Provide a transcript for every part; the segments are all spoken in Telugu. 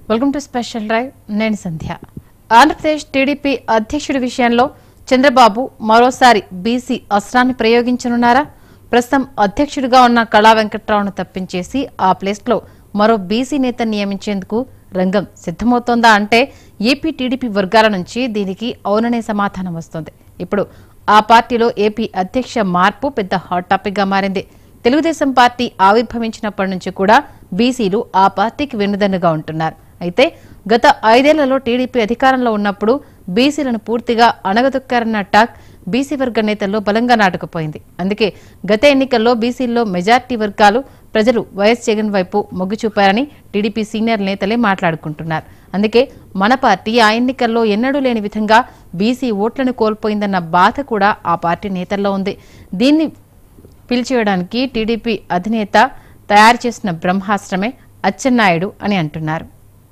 Welcome to special drive. నేను సంధ్య. ఆంధ్రప్రదేశ్ టీడీపీ అధ్యక్షుడి విషయంలో చంద్రబాబు మరోసారి బీసీ అస్త్రాన్ని ప్రయోగించనున్నారా? ప్రస్తుతం అధ్యక్షుడిగా ఉన్న కళా వెంకట్రావును తప్పించేసి ఆ ప్లేస్లో మరో బీసీ నేత నియమించేందుకు రంగం సిద్ధమవుతోందా అంటే ఏపీ టీడీపీ వర్గాల నుంచి దీనికి అవుననే సమాధానం వస్తోంది. ఇప్పుడు ఆ పార్టీలో ఏపీ అధ్యక్ష మార్పు పెద్ద హాట్ టాపిక్ గా మారింది. తెలుగుదేశం పార్టీ ఆవిర్భవించినప్పటి నుంచి కూడా బీసీలు ఆ పార్టీకి వెన్నుదన్నుగా ఉంటున్నారు. అయితే గత 5 ఏళ్లలో టీడీపీ అధికారంలో ఉన్నప్పుడు బీసీలను పూర్తిగా అణగదొక్కారన్న టాక్ బీసీ వర్గ నేతల్లో బలంగా నాటుకుపోయింది. అందుకే గత ఎన్నికల్లో బీసీల్లో మెజార్టీ వర్గాలు ప్రజలు వైఎస్ జగన్ వైపు మొగ్గు చూపారని టీడీపీ సీనియర్ నేతలే మాట్లాడుకుంటున్నారు. అందుకే మన పార్టీ ఆ ఎన్నికల్లో ఎన్నడూ లేని విధంగా బీసీ ఓట్లను కోల్పోయిందన్న బాధ కూడా ఆ పార్టీ నేతల్లో ఉంది. దీన్ని పిలిచేయడానికి టీడీపీ అధినేత తయారు చేసిన బ్రహ్మాస్త్రమే అచ్చెన్నాయుడు అని అంటున్నారు.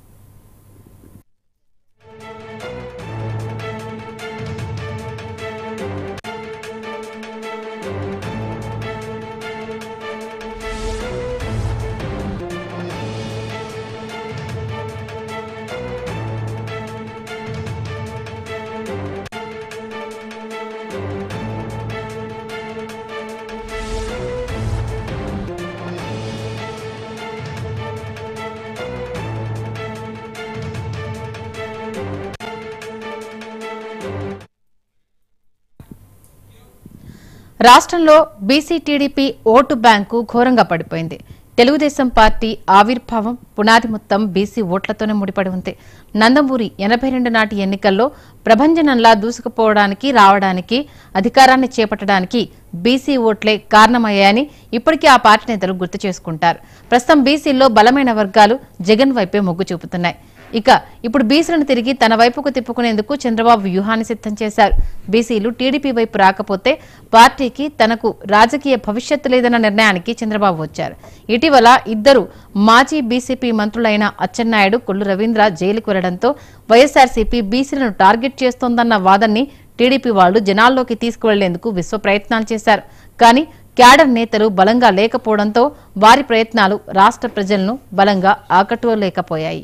రాష్ట్రంలో బీసీ టీడీపీ ఓటు బ్యాంకు ఘోరంగా పడిపోయింది. తెలుగుదేశం పార్టీ ఆవిర్భావం పునాది మొత్తం బీసీ ఓట్లతోనే ముడిపడి ఉంది. నందమూరి 82 నాటి ఎన్నికల్లో ప్రభంజనంలా దూసుకుపోవడానికి రావడానికి అధికారాన్ని చేపట్టడానికి బీసీ ఓట్లే కారణమయ్యాయని ఇప్పటికీ ఆ పార్టీ నేతలు గుర్తు చేసుకుంటారు. ప్రస్తుతం బీసీల్లో బలమైన వర్గాలు జగన్ వైపే మొగ్గు చూపుతున్నాయి. ఇప్పుడు బీసీలను తిరిగి తన వైపుకు తిప్పుకునేందుకు చంద్రబాబు వ్యూహాన్ని సిద్ధం చేశారు. బీసీలు టీడీపీ వైపు రాకపోతే పార్టీకి తనకు రాజకీయ భవిష్యత్తు లేదన్న నిర్ణయానికి చంద్రబాబు వచ్చారు. ఇటీవల ఇద్దరు మాజీ బీసీపీ మంత్రులైన అచ్చెన్నాయుడు, కొల్లు రవీంద్ర జైలుకు వెళ్లడంతో వైఎస్ఆర్సీపీ బీసీలను టార్గెట్ చేస్తోందన్న వాదన్ని టీడీపీ వాళ్లు జనాల్లోకి తీసుకువెళ్లేందుకు విశ్వ ప్రయత్నాలు చేశారు. కానీ క్యాడర్ నేతలు బలంగా లేకపోవడంతో వారి ప్రయత్నాలు రాష్ట్ర ప్రజలను బలంగా ఆకట్టుకోలేకపోయాయి.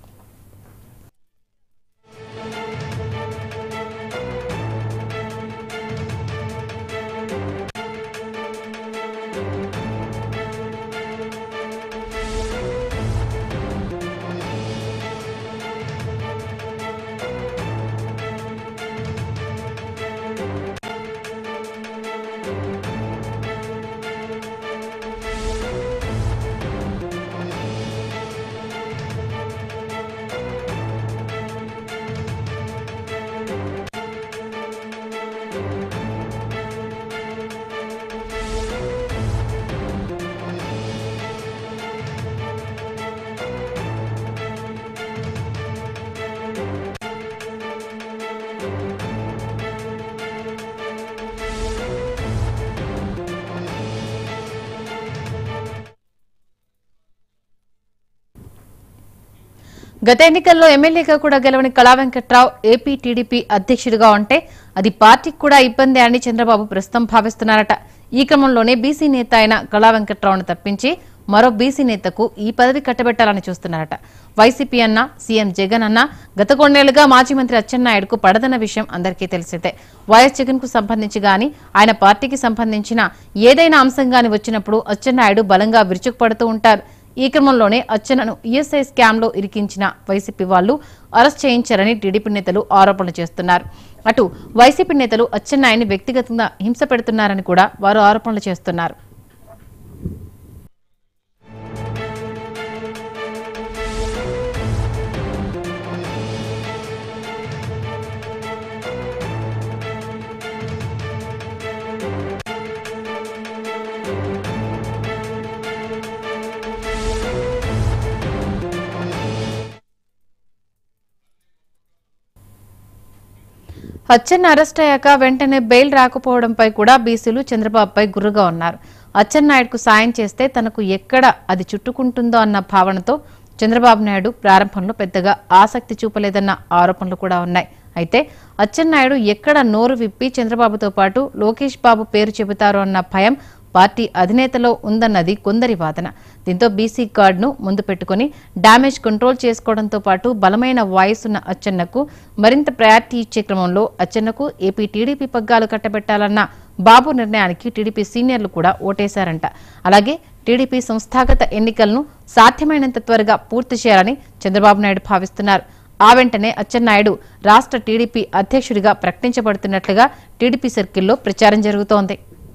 గత ఎన్నికల్లో ఎమ్మెల్యేగా కూడా గెలవని కళా వెంకట్రావు ఏపీ టీడీపీ అధ్యక్షుడిగా ఉంటే అది పార్టీకి కూడా ఇబ్బంది అని చంద్రబాబు ప్రస్తుతం భావిస్తున్నారట. ఈ క్రమంలోనే బీసీ నేత అయిన కళా వెంకట్రావును తప్పించి మరో బీసీ నేతకు ఈ పదవి కట్టబెట్టాలని చూస్తున్నారట. వైసీపీ అన్నా, సీఎం జగన్ అన్నా గత కొన్నేళ్లుగా మాజీ మంత్రి అచ్చెన్నాయుడుకు పడదన్న విషయం అందరికీ తెలిసిందే. వైఎస్ జగన్ కు సంబంధించి గాని ఆయన పార్టీకి సంబంధించిన ఏదైనా అంశం గాని వచ్చినప్పుడు అచ్చెన్నాయుడు బలంగా విరుచుకుపడుతూ ఉంటారు. ఈ క్రమంలోనే అచ్చెన్నను ఈఎస్ఐ స్కామ్ లో ఇరికించిన వైసీపీ వాళ్లు అరెస్ట్ చేయించారని టీడీపీ నేతలు ఆరోపణలు చేస్తున్నారు. అటు వైసీపీ నేతలు అచ్చెన్నాయుడిని వ్యక్తిగతంగా హింస పెడుతున్నారని కూడా వారు ఆరోపణలు చేస్తున్నారు. అచ్చెన్న అరెస్ట్ అయ్యాక వెంటనే బెయిల్ రాకపోవడంపై కూడా బీసీలు చంద్రబాబుపై గుర్రుగా ఉన్నారు. అచ్చెన్నాయుడుకు సాయం చేస్తే తనకు ఎక్కడ అది చుట్టుకుంటుందో అన్న భావనతో చంద్రబాబు నాయుడు ప్రారంభంలో పెద్దగా ఆసక్తి చూపలేదన్న ఆరోపణలు కూడా ఉన్నాయి. అయితే అచ్చెన్నాయుడు ఎక్కడ నోరు విప్పి చంద్రబాబుతో పాటు లోకేష్ బాబు పేరు చెబుతారో అన్న భయం పార్టీ అధినేతలో ఉందన్నది కొందరి వాదన. దీంతో బీసీ కార్డును ముందు పెట్టుకుని డ్యామేజ్ కంట్రోల్ చేసుకోవడంతో పాటు బలమైన వాయిస్ ఉన్న అచ్చెన్నకు మరింత ప్రయారిటీ ఇచ్చే క్రమంలో అచ్చెన్నకు ఏపీ టీడీపీ పగ్గాలు కట్టబెట్టాలన్న బాబు నిర్ణయానికి టీడీపీ సీనియర్లు కూడా ఓటేశారంట. అలాగే టీడీపీ సంస్థాగత ఎన్నికలను సాధ్యమైనంత త్వరగా పూర్తి చేయాలని చంద్రబాబు నాయుడు భావిస్తున్నారు. ఆ వెంటనే అచ్చెన్నాయుడు రాష్ట్ర టీడీపీ అధ్యక్షుడిగా ప్రకటించబడుతున్నట్లుగా టీడీపీ సర్కిల్లో ప్రచారం జరుగుతోంది.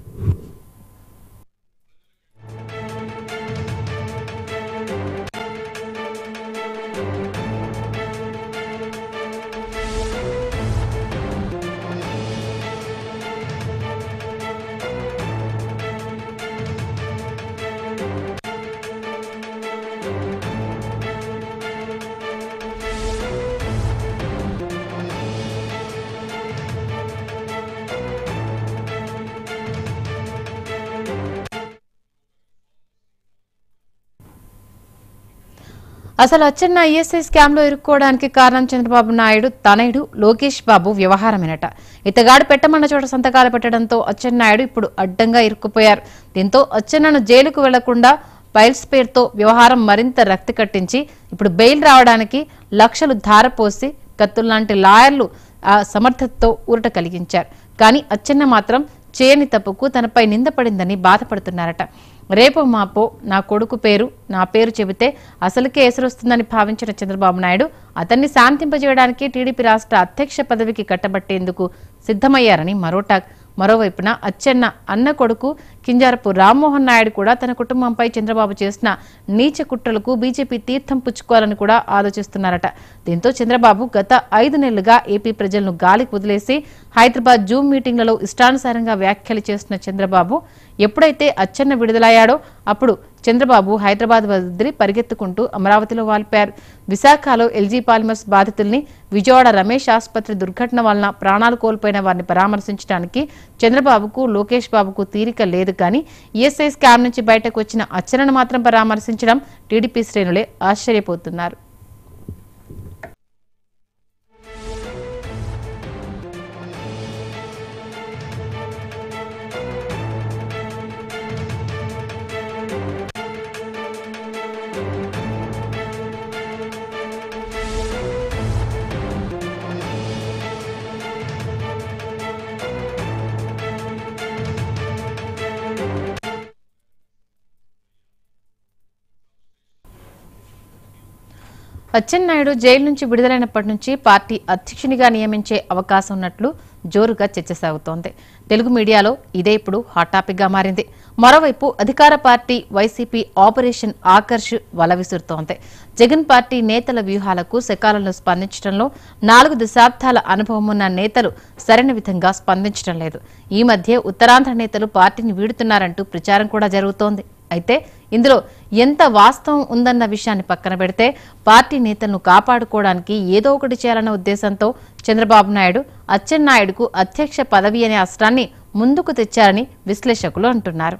అసలు అచ్చెన్న ఐఎస్ఐ స్కామ్ లో ఇరుక్కోవడానికి కారణం చంద్రబాబు నాయుడు తనయుడు లోకేష్ బాబు వ్యవహారమేనట. ఇతగాడు పెట్టమన్న చోట సంతకాలు పెట్టడంతో అచ్చెన్నాయుడు ఇప్పుడు అడ్డంగా ఇరుక్కుపోయారు. దీంతో అచ్చెన్నను జైలుకు వెళ్లకుండా పైల్స్ పేరుతో వ్యవహారం మరింత రక్తి కట్టించి ఇప్పుడు బెయిల్ రావడానికి లక్షలు ధారపోసి కత్తుల్లాంటి లాయర్లు ఆ సమర్థతతో ఊరట కలిగించారు. కానీ అచ్చెన్న మాత్రం చేయని తప్పుకు తనపై నిందపడిందని బాధపడుతున్నారట. రేపో మాపో నా కొడుకు పేరు నా పేరు చెబితే అసలుకే ఎసరొస్తుందని భావించిన చంద్రబాబు నాయుడు అతన్ని శాంతింపజేయడానికి టీడీపీ రాష్ట్ర అధ్యక్ష పదవికి కట్టబట్టేందుకు సిద్ధమయ్యారని మరో టాక్. మరోవైపున అచ్చెన్న అన్న కొడుకు కింజారపు రామ్మోహన్ నాయుడు కూడా తన కుటుంబంపై చంద్రబాబు చేసిన నీచ కుట్రలకు బీజేపీ తీర్థం పుచ్చుకోవాలని కూడా ఆలోచిస్తున్నారట. దీంతో చంద్రబాబు గత 5 నెలలుగా ఏపీ ప్రజలను గాలికి వదిలేసి హైదరాబాద్ జూమ్ మీటింగ్లలో ఇష్టానుసారంగా వ్యాఖ్యలు చేస్తున్న చంద్రబాబు ఎప్పుడైతే అచ్చెన్న విడుదలయ్యాడో అప్పుడు చంద్రబాబు హైదరాబాద్ వదిలి పరిగెత్తుకుంటూ అమరావతిలో వాలిపారు. విశాఖలో ఎల్జీ పాలిమర్స్ బాధితుల్ని, విజయవాడ రమేష్ ఆసుపత్రి దుర్ఘటన వలన ప్రాణాలు కోల్పోయిన వారిని పరామర్శించడానికి చంద్రబాబుకు లోకేష్ బాబుకు తీరిక లేదు. కానీ ఈఎస్ఐ స్కామ్ నుంచి బయటకు వచ్చిన అచ్చెన్నను మాత్రం పరామర్శించడం టీడీపీ శ్రేణులే ఆశ్చర్యపోతున్నారు. అచ్చెన్నాయుడు జైలు నుంచి విడుదలైనప్పటి నుంచి పార్టీ అధ్యక్షునిగా నియమించే అవకాశం ఉన్నట్లు జోరుగా చర్చ సాగుతోంది. తెలుగు మీడియాలో ఇదే ఇప్పుడు హాట్ టాపిక్ గా మారింది. మరోవైపు అధికార పార్టీ వైసీపీ ఆపరేషన్ ఆకర్ష్ వల విసురుతోంది. జగన్ పార్టీ నేతల వ్యూహాలకు సకాలంలో స్పందించడంలో 4 దశాబ్దాల అనుభవం ఉన్న నేతలు సరైన విధంగా స్పందించడం లేదు. ఈ మధ్య ఉత్తరాంధ్ర నేతలు పార్టీని వీడుతున్నారంటూ ప్రచారం కూడా జరుగుతోంది. అయితే ఇందులో ఎంత వాస్తవం ఉందన్న విషయాన్ని పక్కన పెడితే పార్టీ నేతలను కాపాడుకోవడానికి ఏదో ఒకటి చేయాలన్న ఉద్దేశంతో చంద్రబాబు నాయుడు అచ్చెన్నాయుడుకు అధ్యక్ష పదవి అనే అస్త్రాన్ని ముందుకు తెచ్చారని విశ్లేషకులు అంటున్నారు.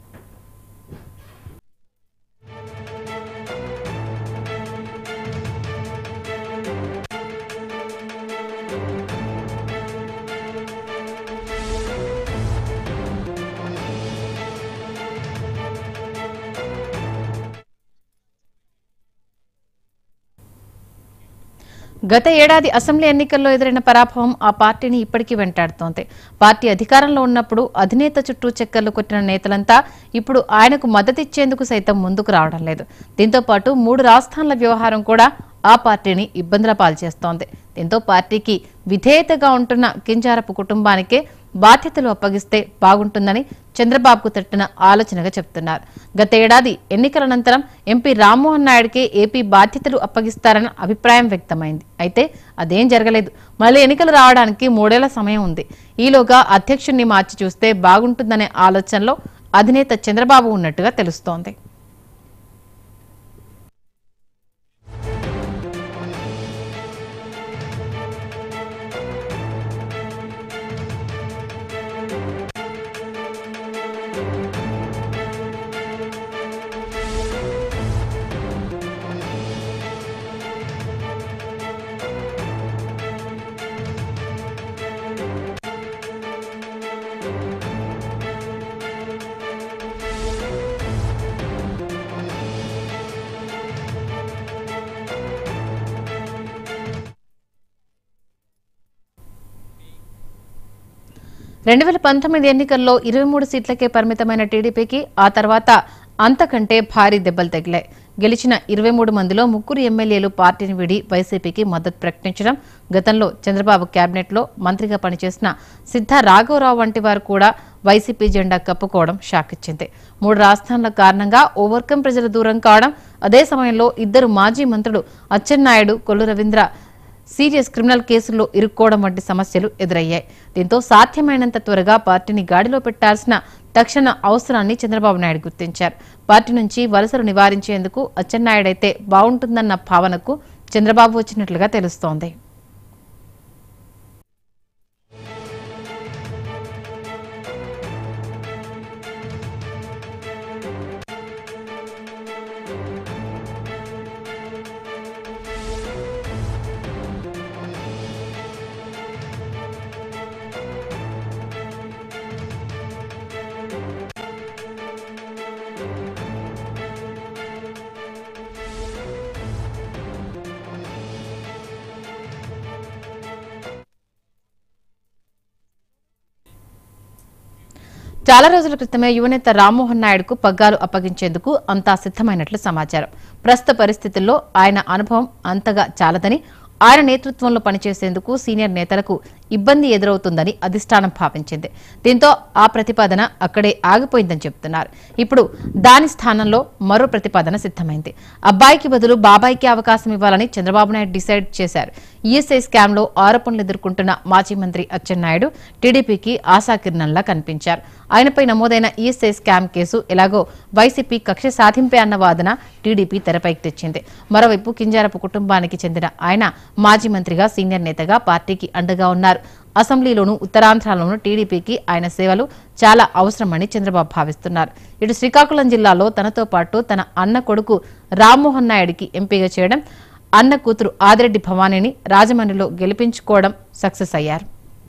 గత ఏడాది అసెంబ్లీ ఎన్నికల్లో ఎదురైన పరాభవం ఆ పార్టీని ఇప్పటికీ వెంటాడుతోంది. పార్టీ అధికారంలో ఉన్నప్పుడు అధినేత చుట్టూ చక్కర్లు కొట్టిన నేతలంతా ఇప్పుడు ఆయనకు మద్దతిచ్చేందుకు సైతం ముందుకు రావడం లేదు. దీంతో పాటు 3 రాజధానుల వ్యవహారం కూడా ఆ పార్టీని ఇబ్బందుల పాల్చేస్తోంది. దీంతో పార్టీకి విధేయతగా ఉంటున్న కింజారపు కుటుంబానికే బాధ్యతలు అప్పగిస్తే బాగుంటుందని చంద్రబాబుకు తట్టిన ఆలోచనగా చెప్తున్నారు. గత ఏడాది ఎన్నికల అనంతరం ఎంపీ రామ్మోహన్ నాయుడుకే ఏపీ బాధ్యతలు అప్పగిస్తారన్న అభిప్రాయం వ్యక్తమైంది. అయితే అదేం జరగలేదు. మళ్లీ ఎన్నికలు రావడానికి 3 ఏళ్ల సమయం ఉంది. ఈలోగా అధ్యక్షుణ్ణి మార్చి చూస్తే బాగుంటుందనే ఆలోచనలో అధినేత చంద్రబాబు ఉన్నట్టుగా తెలుస్తోంది. 2019 ఎన్నికల్లో 23 సీట్లకే పరిమితమైన టీడీపీకి ఆ తర్వాత అంతకంటే భారీ దెబ్బలు తగిలాయి. గెలిచిన 23 మందిలో 3 ఎమ్మెల్యేలు పార్టీని వీడి వైసీపీకి మద్దతు ప్రకటించడం, గతంలో చంద్రబాబు కేబినెట్లో మంత్రిగా పనిచేసిన సిద్ధా రాఘవరావు వంటి వారు కూడా వైసీపీ జెండా కప్పుకోవడం షాక్ ఇచ్చింది. 3 రాజధానుల కారణంగా ఓ వర్గం ప్రజలు దూరం కావడం, అదే సమయంలో 2 మాజీ మంత్రులు అచ్చెన్నాయుడు, కొల్లు రవీంద్ర సీరియస్ క్రిమినల్ కేసుల్లో ఇరుక్కోవడం వంటి సమస్యలు ఎదురయ్యాయి. దీంతో సాధ్యమైనంత త్వరగా పార్టీని గాడిలో పెట్టాల్సిన తక్షణ అవసరాన్ని చంద్రబాబు నాయుడు గుర్తించారు. పార్టీ నుంచి వలసలు నివారించేందుకు అచ్చెన్నాయుడైతే బాగుంటుందన్న భావనకు చంద్రబాబు వచ్చినట్లుగా తెలుస్తోంది. చాలా రోజుల క్రితమే యువనేత రామ్మోహన్ నాయుడుకు పగ్గాలు అప్పగించేందుకు అంతా సిద్దమైనట్లు సమాచారం. ప్రస్తుత పరిస్థితుల్లో ఆయన అనుభవం అంతగా చాలదని, ఆయన నేతృత్వంలో పనిచేసేందుకు సీనియర్ నేతలకు ఇబ్బంది ఎదురవుతుందని అధిష్టానం భావించింది. దీంతో ఆ ప్రతిపాదన అక్కడే ఆగిపోయిందని చెబుతున్నారు. ఇప్పుడు దాని స్థానంలో మరో ప్రతిపాదన సిద్దమైంది. అబ్బాయికి బదులు బాబాయికి అవకాశం ఇవ్వాలని చంద్రబాబు నాయుడు డిసైడ్ చేశారు. ఈఎస్ఐ స్కామ్లో ఆరోపణలు ఎదుర్కొంటున్న మాజీ మంత్రి అచ్చెన్నాయుడు టీడీపీకి ఆశాకిరణంలా కనిపించారు. ఆయనపై నమోదైన ఈఎస్ఐ స్కామ్ కేసు ఎలాగో వైసీపీ కక్ష సాధింపే అన్న వాదన టీడీపీ తెరపైకి తెచ్చింది. మరోవైపు కింజారపు కుటుంబానికి చెందిన ఆయన మాజీ మంత్రిగా, సీనియర్ నేతగా పార్టీకి అండగా ఉన్నారు. అసెంబ్లీలోనూ ఉత్తరాంధ్రలోనూ టీడీపీకి ఆయన సేవలు చాలా అవసరమని చంద్రబాబు భావిస్తున్నారు. ఇటు శ్రీకాకుళం జిల్లాలో తనతో పాటు తన అన్న కొడుకు రామ్మోహన్ నాయుడికి ఎంపీగా చేయడం, అన్న కూతురు ఆదిరెడ్డి భవానీని రాజమండ్రిలో గెలిపించుకోవడం సక్సెస్ అయ్యారు.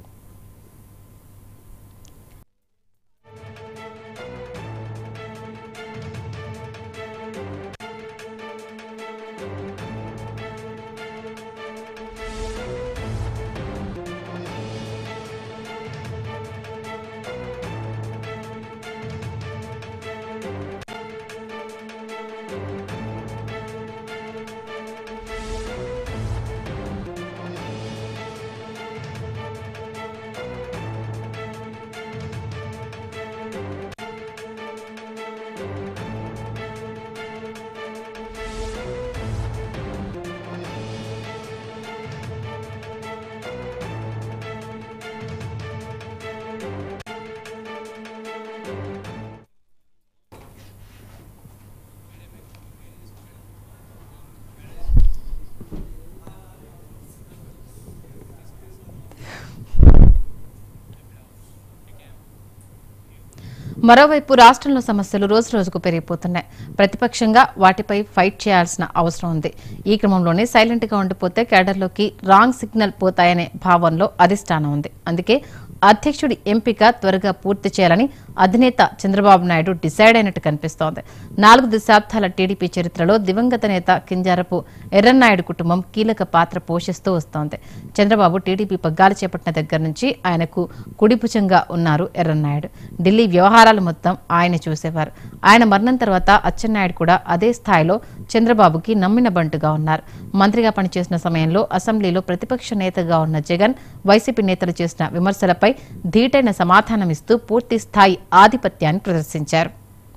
మరోవైపు రాష్ట్రంలో సమస్యలు రోజురోజుకు పెరిగిపోతున్నాయి. ప్రతిపక్షంగా వాటిపై ఫైట్ చేయాల్సిన అవసరం ఉంది. ఈ క్రమంలోనే సైలెంట్ గా ఉండిపోతే కేడర్లోకి రాంగ్ సిగ్నల్ పోతాయనే భావనలో అధిష్టానం ఉంది. అందుకే అధ్యక్షుడి ఎంపిక త్వరగా పూర్తి చేయాలని అధినేత చంద్రబాబు నాయుడు డిసైడ్ అయినట్టు కనిపిస్తోంది. 4 దశాబ్దాల టీడీపీ చరిత్రలో దివంగత నేత కింజారపు ఎర్రన్నాయుడు కుటుంబం కీలక పాత్ర పోషిస్తూ వస్తోంది. చంద్రబాబు టీడీపీ పగ్గాలు చేపట్టిన దగ్గర నుంచి ఆయనకు కుడిభుజంగా ఉన్నారు ఎర్రన్నాయుడు. ఢిల్లీ వ్యవహారాలు మొత్తం ఆయన చూసేవారు. ఆయన మరణం తర్వాత అచ్చెన్నాయుడు కూడా అదే స్థాయిలో చంద్రబాబుకి నమ్మిన బంటుగా ఉన్నారు. మంత్రిగా పనిచేసిన సమయంలో అసెంబ్లీలో ప్రతిపక్ష నేతగా ఉన్న జగన్, వైసీపీ నేతలు చేసిన విమర్శలపై ధీటైన సమాధానమిస్తూ పూర్తి స్థాయి ఆధిపత్యాన్ని ప్రదర్శించారు.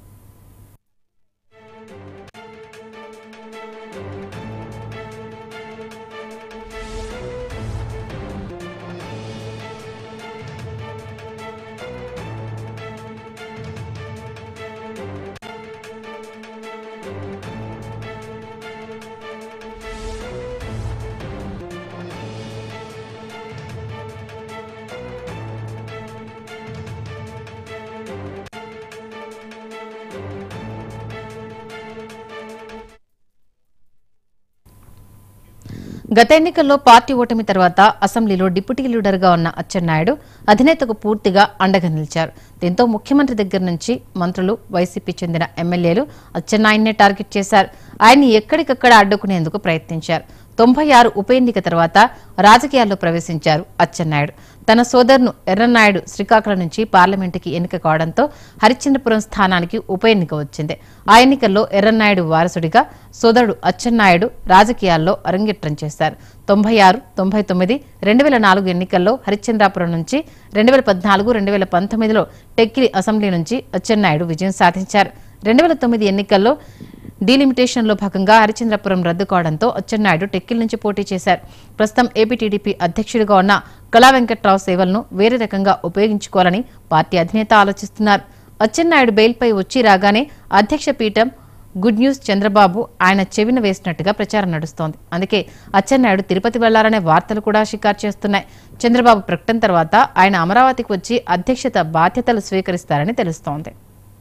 గత ఎన్నికల్లో పార్టీ ఓటమి తర్వాత అసెంబ్లీలో డిప్యూటీ లీడర్గా ఉన్న అచ్చెన్నాయుడు అధినేతకు పూర్తిగా అండగా నిలిచారు. దీంతో ముఖ్యమంత్రి దగ్గర నుంచి మంత్రులు, వైసీపీ చెందిన ఎమ్మెల్యేలు అచ్చెన్నాయుడినే టార్గెట్ చేశారు. ఆయన్ని ఎక్కడికక్కడ అడ్డుకునేందుకు ప్రయత్నించారు. 96 ఉప ఎన్నిక తర్వాత రాజకీయాల్లో ప్రవేశించారు అచ్చెన్నాయుడు. తన సోదరును ఎర్రన్నాయుడు శ్రీకాకుళం నుంచి పార్లమెంటుకి ఎన్నిక కావడంతో హరిశ్చంద్రపురం స్థానానికి ఉప ఎన్నిక వచ్చింది. ఆ ఎన్నికల్లో ఎర్రన్నాయుడు వారసుడిగా సోదరుడు అచ్చెన్నాయుడు రాజకీయాల్లో అరంగేట్రం చేశారు. 96, 99, 2004 ఎన్నికల్లో హరిశ్చంద్రాపురం నుంచి, 2014, 2019లో టెక్కిలి అసెంబ్లీ నుంచి అచ్చెన్నాయుడు విజయం సాధించారు. 2009 ఎన్నికల్లో డీలిమిటేషన్లో భాగంగా హరిశ్చంద్రపురం రద్దు కావడంతో అచ్చెన్నాయుడు టెక్కిల్ నుంచి పోటీ చేశారు. ప్రస్తుతం ఏపీ టీడీపీ అధ్యక్షుడిగా ఉన్న కళా వెంకట్రావు సేవలను వేరే రకంగా ఉపయోగించుకోవాలని పార్టీ అధినేత ఆలోచిస్తున్నారు. అచ్చెన్నాయుడు బెయిల్పై వచ్చి రాగానే అధ్యక్ష పీఠం గుడ్ న్యూస్ చంద్రబాబు ఆయన చెవిన వేసినట్టుగా ప్రచారం నడుస్తోంది. అందుకే అచ్చెన్నాయుడు తిరుపతి వెళ్లాలనే వార్తలు కూడా షికారు చేస్తున్నాయి. చంద్రబాబు ప్రకటన తర్వాత ఆయన అమరావతికి వచ్చి అధ్యక్షత బాధ్యతలు స్వీకరిస్తారని తెలుస్తోంది.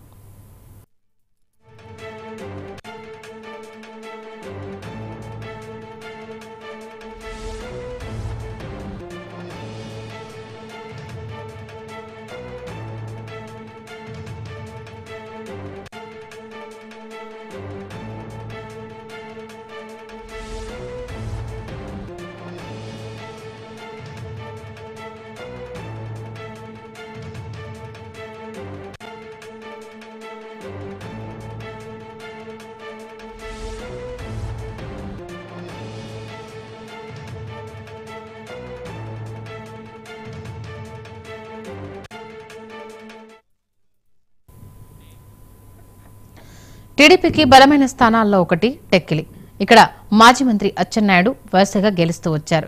టీడీపీకి బలమైన స్థానాల్లో ఒకటి టెక్కిలి. ఇక్కడ మాజీ మంత్రి అచ్చెన్నాయుడు వరుసగా గెలుస్తూ వచ్చారు.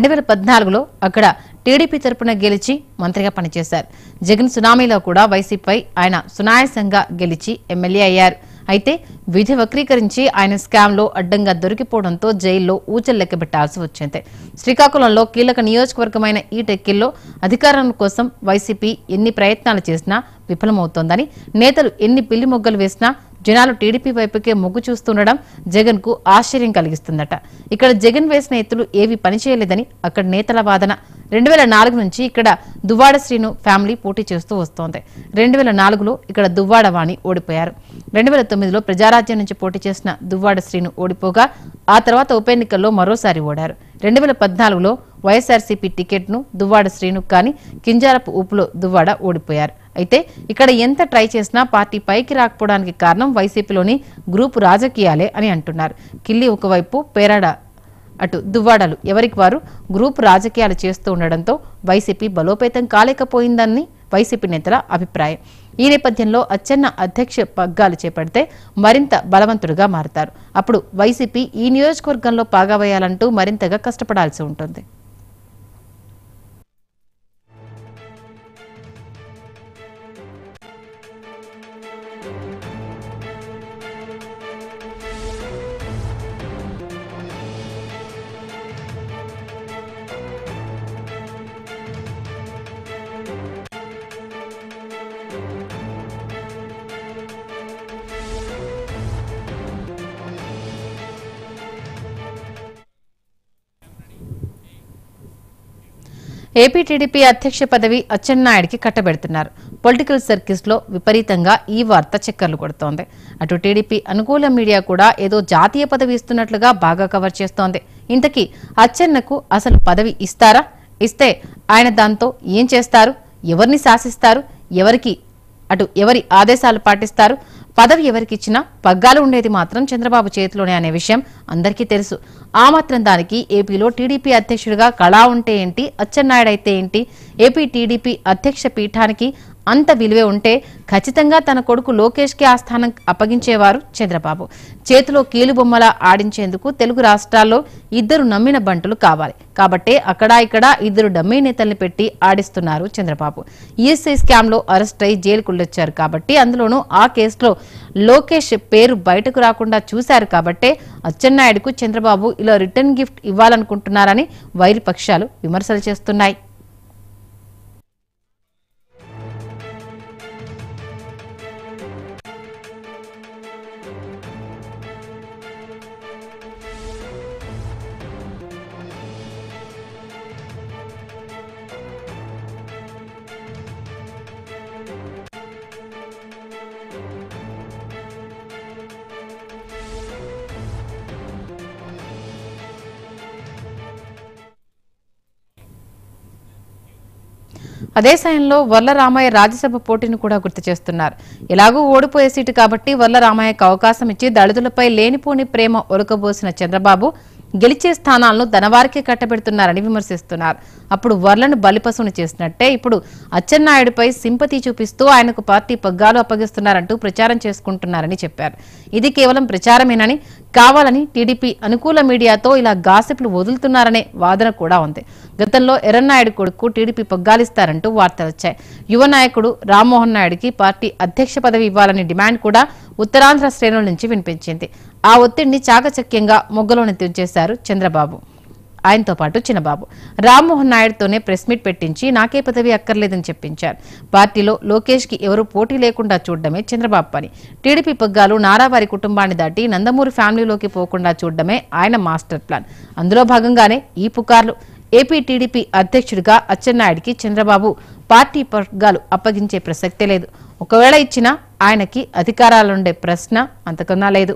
2014లో అక్కడ టీడీపీ తరపున గెలిచి మంత్రిగా పనిచేశారు. జగన్ సునామీలో కూడా వైసీపీపై ఆయన సునాయాసంగా గెలిచి ఎమ్మెల్యే అయ్యారు. అయితే విధి వక్రీకరించి ఆయన స్కామ్లో అడ్డంగా దొరికిపోవడంతో జైల్లో ఊచలు లెక్కబెట్టాల్సి వచ్చింది. శ్రీకాకుళంలో కీలక నియోజకవర్గమైన ఈ టెక్కిల్లో అధికారం కోసం వైసీపీ ఎన్ని ప్రయత్నాలు చేసినా విఫలమవుతోందని, నేతలు ఎన్ని పిల్లి మొగ్గలు వేసినా జనాలు టీడీపీ వైపుకే మొగ్గు చూస్తుండడం జగన్ కు ఆశ్చర్యం కలిగిస్తుందట. ఇక్కడ జగన్ వేసిన ఎత్తులు ఏవి పనిచేయలేదని అక్కడ నేతల వాదన. 2004 నుంచి ఇక్కడ దువ్వాడ శ్రీను ఫ్యామిలీ పోటీ చేస్తూ వస్తోంది. 2004లో ఇక్కడ దువ్వాడ వాణి ఓడిపోయారు. 2009లో ప్రజారాజ్యం నుంచి పోటీ చేసిన దువ్వాడ శ్రీను ఓడిపోగా ఆ తర్వాత ఉప ఎన్నికల్లో మరోసారి ఓడారు. 2014లో వైఎస్ఆర్సీపీ టికెట్ను దువ్వాడ శ్రీను కానీ కింజారపు ఊపులో దువ్వాడ ఓడిపోయారు. అయితే ఇక్కడ ఎంత ట్రై చేసినా పార్టీ పైకి రాకపోవడానికి కారణం వైసీపీలోని గ్రూపు రాజకీయాలే అని అంటున్నారు. కిల్లి ఒకవైపు, పేరాడ అటు దువ్వాడలు ఎవరికి వారు గ్రూపు రాజకీయాలు చేస్తూ ఉండడంతో వైసీపీ బలోపేతం కాలేకపోయిందని వైసీపీ నేతల అభిప్రాయం. ఈ నేపథ్యంలో అచ్చెన్న అధ్యక్ష పగ్గాలు చేపడితే మరింత బలవంతుడుగా మారతారు. అప్పుడు వైసీపీ ఈ నియోజకవర్గంలో పాగా వేయాలంటూ మరింతగా కష్టపడాల్సి ఉంటుంది. ఏపీ టీడీపీ అధ్యక్ష పదవి అచ్చెన్నాయుడికి కట్టబెడుతున్నారు. పొలిటికల్ సర్కిల్స్ లో విపరీతంగా ఈ వార్త చక్కర్లు కొడుతోంది. అటు టీడీపీ అనుకూల మీడియా కూడా ఏదో జాతీయ పదవి ఇస్తున్నట్లుగా బాగా కవర్ చేస్తోంది. ఇంతకీ అచ్చెన్నకు అసలు పదవి ఇస్తారా? ఇస్తే ఆయన దాంతో ఏం చేస్తారు? ఎవరిని శాసిస్తారు? ఎవరి ఆదేశాలు పాటిస్తారు? పదవి ఎవరికిచ్చినా పగ్గాలు ఉండేది మాత్రం చంద్రబాబు చేతిలోనే అనే విషయం అందరికీ తెలుసు. ఆ మాత్రం దానికి ఏపీలో టీడీపీ అధ్యక్షుడిగా కళా ఉంటే ఏంటి, అచ్చెన్నాయుడు అయితే ఏంటి? ఏపీ టీడీపీ అధ్యక్ష పీఠానికి అంత విలువే ఉంటే ఖచ్చితంగా తన కొడుకు లోకేష్ కి ఆ స్థానం అప్పగించేవారు చంద్రబాబు. చేతిలో కీలుబొమ్మలా ఆడించేందుకు తెలుగు రాష్ట్రాల్లో ఇద్దరు నమ్మిన బంటులు కావాలి. కాబట్టే అక్కడా ఇక్కడ ఇద్దరు డమ్మీ నేతల్ని పెట్టి ఆడిస్తున్నారు చంద్రబాబు. ఈఎస్ఐ స్కామ్ లో అరెస్ట్ అయి జైలుకుళ్ళొచ్చారు కాబట్టి, అందులోనూ ఆ కేసులో లోకేష్ పేరు బయటకు రాకుండా చూశారు కాబట్టే అచ్చెన్నాయుడుకు చంద్రబాబు ఇలా రిటర్న్ గిఫ్ట్ ఇవ్వాలనుకుంటున్నారని వైరి పక్షాలు విమర్శలు చేస్తున్నాయి. అదే సమయంలో వర్ల రామయ్య రాజ్యసభ పోటీని కూడా గుర్తు చేస్తున్నారు. ఎలాగూ ఓడిపోయే సీటు కాబట్టి వర్ల రామయ్యకు అవకాశం ఇచ్చి దళితులపై లేనిపోని ప్రేమ ఒలకబోసిన చంద్రబాబు గెలిచే స్థానాలను ధనవారికే కట్టబెడుతున్నారని విమర్శిస్తున్నారు. అప్పుడు వర్లను బలిపశువును చేసినట్టే ఇప్పుడు అచ్చెన్నాయుడిపై సింపతి చూపిస్తూ ఆయనకు పార్టీ పగ్గాలు అప్పగిస్తున్నారంటూ ప్రచారం చేసుకుంటున్నారని చెప్పారు. ఇది కేవలం ప్రచారమేనని, కావాలని టీడీపీ అనుకూల మీడియాతో ఇలా గాసిప్లు వదులుతున్నారనే వాదన కూడా ఉంది. గతంలో ఎర్రన్నాయుడు కొడుకు టీడీపీ పగ్గాలిస్తారంటూ వార్తలొచ్చాయి. యువ నాయకుడు రామ్మోహన్ నాయుడికి పార్టీ అధ్యక్ష పదవి ఇవ్వాలనే డిమాండ్ కూడా ఉత్తరాంధ్ర శ్రేణుల నుంచి వినిపించింది. ఆ ఒత్తిడిని చాకచక్యంగా మొగ్గలోని తెంచేశారు చంద్రబాబు, ఆయనతో పాటు చిన్నబాబు. రామ్మోహన్ నాయుడుతోనే ప్రెస్ మీట్ పెట్టించి నాకే పదవి అక్కర్లేదని చెప్పించారు. పార్టీలో లోకేష్ కి ఎవరూ పోటీ లేకుండా చూడడమే చంద్రబాబు పని. టీడీపీ పగ్గాలు నారావారి కుటుంబాన్ని దాటి నందమూరి ఫ్యామిలీలోకి పోకుండా చూడడమే ఆయన మాస్టర్ ప్లాన్. అందులో భాగంగానే ఈ పుకార్లు. ఏపీ టీడీపీ అధ్యక్షుడిగా అచ్చెన్నాయుడికి చంద్రబాబు పార్టీ పగ్గాలు అప్పగించే ప్రసక్తే లేదు. ఒకవేళ ఇచ్చినా ఆయనకి అధికారాలుండే ప్రశ్న అంతకన్నా లేదు.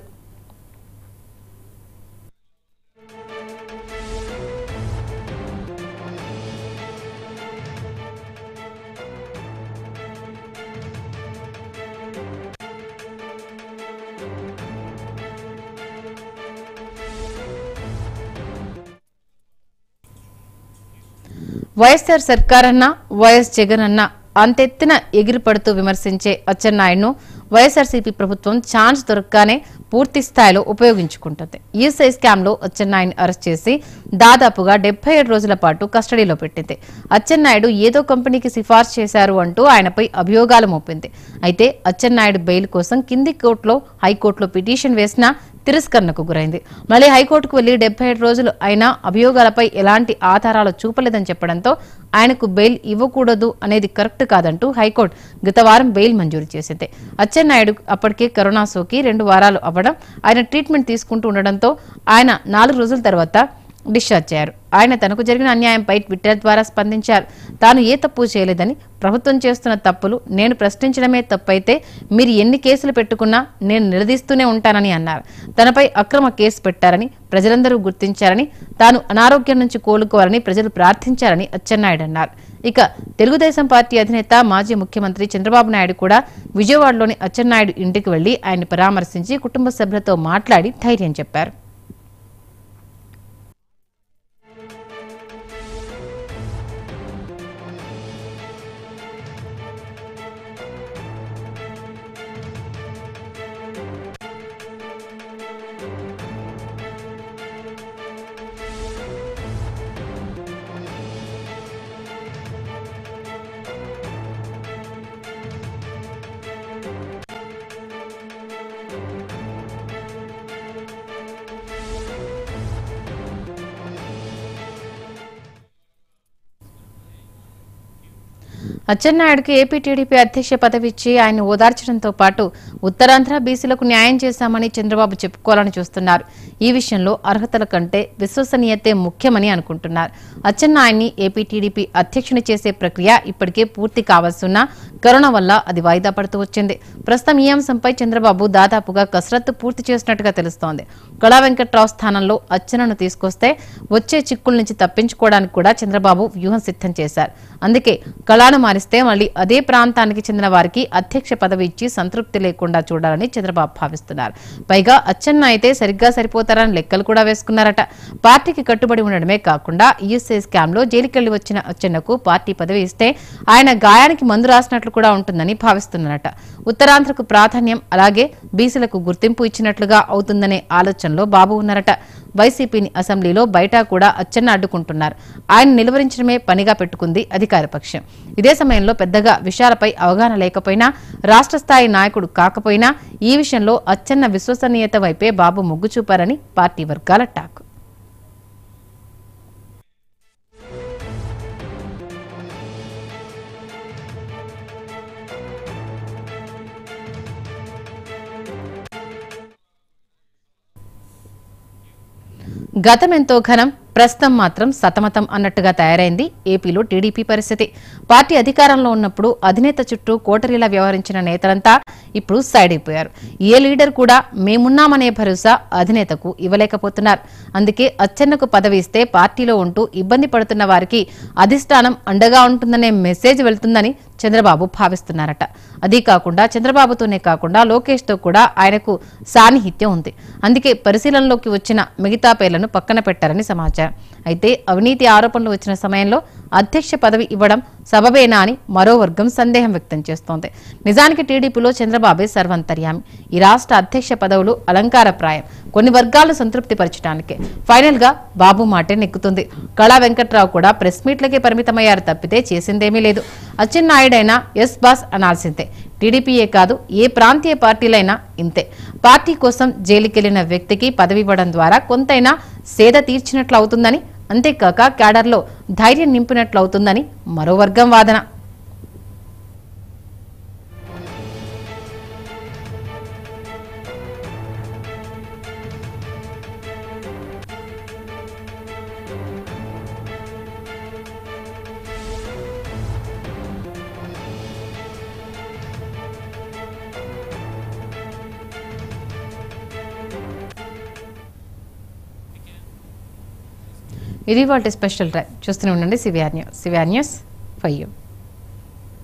వైఎస్ఆర్ సర్కారన్నా వైఎస్ జగన్ అన్నా అంతెత్తున ఎగిరిపడుతూ విమర్శించే అచ్చెన్నాయుడును వైఎస్ఆర్సీపీ ప్రభుత్వం ఛాన్స్ దొరకగానే పూర్తి స్థాయిలో ఉపయోగించుకుంటుంది. ఈఎస్ఐ స్కామ్ లో అచ్చెన్నాయుడిని అరెస్ట్ చేసి దాదాపుగా 77 రోజుల పాటు కస్టడీలో పెట్టింది. అచ్చెన్నాయుడు ఏదో కంపెనీకి సిఫార్సు చేశారు అంటూ ఆయనపై అభియోగాలు మోపింది. అయితే అచ్చెన్నాయుడు బెయిల్ కోసం కింది కోర్టులో, హైకోర్టులో పిటిషన్ వేసినా తిరస్కరణకు గురైంది. మళ్లీ హైకోర్టుకు వెళ్లి 77 రోజులు అయినా అభియోగాలపై ఎలాంటి ఆధారాలు చూపలేదని చెప్పడంతో ఆయనకు బెయిల్ ఇవ్వకూడదు అనేది కరెక్ట్ కాదంటూ హైకోర్టు గత వారం బెయిల్ మంజూరు చేసింది. అచ్చెన్నాయుడు అప్పటికే కరోనా సోకి 2 వారాలు అవ్వడం, ఆయన ట్రీట్మెంట్ తీసుకుంటూ ఉండడంతో ఆయన 4 రోజుల తర్వాత డిశ్చార్జ్ అయ్యారు. ఆయన తనకు జరిగిన అన్యాయంపై ట్విట్టర్ ద్వారా స్పందించారు. తాను ఏ తప్పు చేయలేదని, ప్రభుత్వం చేస్తున్న తప్పులు నేను ప్రశ్నించడమే తప్పైతే మీరు ఎన్ని కేసులు పెట్టుకున్నా నేను నిలదీస్తూనే ఉంటానని అన్నారు. తనపై అక్రమ కేసు పెట్టారని ప్రజలందరూ గుర్తించారని, తాను అనారోగ్యం నుంచి కోలుకోవాలని ప్రజలు ప్రార్థించారని అచ్చెన్నాయుడు అన్నారు. ఇక తెలుగుదేశం పార్టీ అధినేత, మాజీ ముఖ్యమంత్రి చంద్రబాబు నాయుడు కూడా విజయవాడలోని అచ్చెన్నాయుడు ఇంటికి వెళ్లి ఆయన్ని పరామర్శించి కుటుంబ సభ్యులతో మాట్లాడి ధైర్యం చెప్పారు. అచ్చెన్నాయుడికి ఏపీ టీడీపీ అధ్యక్ష పదవి ఇచ్చి ఆయన ఓదార్చడంతో పాటు ఉత్తరాంధ్ర బీసీలకు న్యాయం చేశామని చంద్రబాబు చెప్పుకోవాలని చూస్తున్నారు. ఈ విషయంలో అర్హతల కంటే విశ్వసనీయతే ముఖ్యమని అనుకుంటున్నారు. అచ్చెన్నాయుడిని ఏపీ టీడీపీ అధ్యక్షుని చేసే ప్రక్రియ ఇప్పటికే పూర్తి కావాల్సిన కరోనా వల్ల అది వాయిదా పడుతూ వచ్చింది. ప్రస్తుతం ఈ అంశంపై చంద్రబాబు దాదాపుగా కసరత్తు పూర్తి చేసినట్టుగా తెలుస్తోంది. కళా వెంకట్రావు స్థానంలో అచ్చెన్నను తీసుకొస్తే వచ్చే చిక్కుల నుంచి తప్పించుకోవడానికి కూడా చంద్రబాబు వ్యూహం సిద్ధం చేశారు. అందుకే కళాను మారిస్తే మళ్లీ అదే ప్రాంతానికి చెందిన వారికి అధ్యక్ష పదవి ఇచ్చి సంతృప్తి లేకుండా చూడాలని చంద్రబాబు భావిస్తున్నారు. పైగా అచ్చెన్న అయితే సరిగ్గా సరిపోతారని లెక్కలు కూడా వేసుకున్నారట. పార్టీకి కట్టుబడి ఉండడమే కాకుండా ఈఎస్ఐ స్కామ్ లో జైలుకెళ్లి వచ్చిన అచ్చెన్నకు పార్టీ పదవి ఇస్తే ఆయన గాయానికి మందు రాసినట్లు కూడా ఉంటుందని భావిస్తున్నారట. ఉత్తరాంధ్రకు ప్రాధాన్యం, అలాగే బీసీలకు గుర్తింపు ఇచ్చినట్లుగా అవుతుందనే ఆలోచనలో బాబు ఉన్నారట. వైసీపీని అసెంబ్లీలో బయట కూడా అచ్చెన్న అడ్డుకుంటున్నారు. ఆయన నిలువరించడమే పనిగా పెట్టుకుంది అధికార పక్షం. ఇదే సమయంలో పెద్దగా విషయాలపై అవగాహన లేకపోయినా, రాష్ట్ర స్థాయి నాయకుడు కాకపోయినా ఈ విషయంలో అచ్చెన్న విశ్వసనీయత వైపే బాబు మొగ్గు చూపారని పార్టీ వర్గాల టాక్. గతమెంతో ఘనం, ప్రస్తుతం మాత్రం సతమతం అన్నట్టుగా తయారైంది ఏపీలో టీడీపీ పరిస్థితి. పార్టీ అధికారంలో ఉన్నప్పుడు అధినేత చుట్టూ కోటరీలా వ్యవహరించిన నేతలంతా ఇప్పుడు సైడ్ అయిపోయారు. ఏ లీడర్ కూడా మేమున్నామనే భరోసా అధినేతకు ఇవ్వలేకపోతున్నారు. అందుకే అచ్చెన్నకు పదవి ఇస్తే పార్టీలో ఉంటూ ఇబ్బంది పడుతున్న వారికి అధిష్టానం అండగా ఉంటుందనే మెసేజ్ వెళ్తుందని చంద్రబాబు భావిస్తున్నారట. అదీ కాకుండా చంద్రబాబుతోనే కాకుండా లోకేష్ తో కూడా ఆయనకు సాన్నిహిత్యం ఉంది. అందుకే పరిశీలనలోకి వచ్చిన మిగతా పేర్లను పక్కన పెట్టారని సమాచారం. అయితే అవినీతి ఆరోపణలు వచ్చిన సమయంలో అధ్యక్ష పదవి ఇవ్వడం సబబేనా అని మరో వర్గం సందేహం వ్యక్తం చేస్తోంది. నిజానికి టీడీపీలో చంద్రబాబే సర్వంతర్యామి. ఈ రాష్ట్ర అధ్యక్ష పదవులు అలంకారప్రాయం. కొన్ని వర్గాలను సంతృప్తి పరచడానికే. ఫైనల్ గా బాబు మాటే నెక్కుతుంది. కళా వెంకట్రావు కూడా ప్రెస్ మీట్లకే పరిమితమయ్యారు తప్పితే చేసిందేమీ లేదు. అచ్చెన్నాయుడైనా ఎస్ బాస్ అనాల్సిందే. టీడీపీయే కాదు, ఏ ప్రాంతీయ పార్టీలైనా ఇంతే. పార్టీ కోసం జైలుకెళ్లిన వ్యక్తికి పదవి ఇవ్వడం ద్వారా కొంతైనా సేద తీర్చినట్లు అవుతుందని, అంతేకాక క్యాడర్లో ధైర్యం నింపినట్లు అవుతుందని మరో వర్గం వాదన. ఇది వాటి స్పెషల్ డ్రైవ్. చూస్తూనే ఉండండి CVR news. CVR news for you.